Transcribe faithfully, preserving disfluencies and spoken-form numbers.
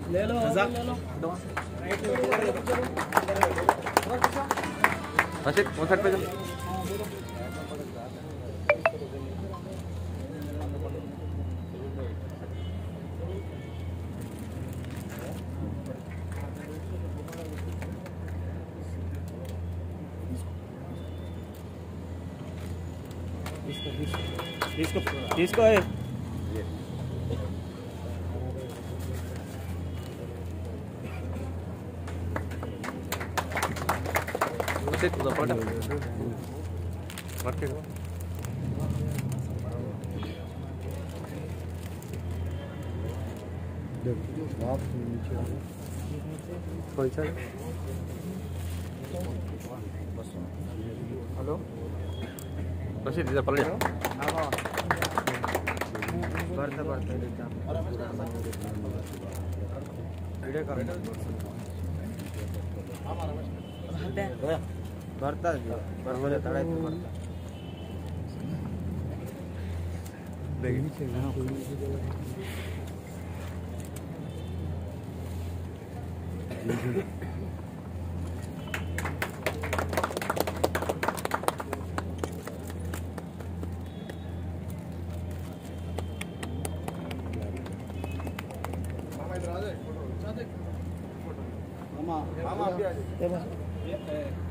ले लो ले लो अच्छा कौन साइड पे जाओ इसको इसको इसको है Sit udah pada. Market. कोई सा? हेलो बस इधर पलट जाओ हां बढ़ता बढ़ता वीडियो कर ಬರ್ತಾ ಇದೆ ಬರವರೆ ತಡ ಆಯ್ತು ಬರ್ತಾ ಬೇಗ मामा मामा अभी आ जाओ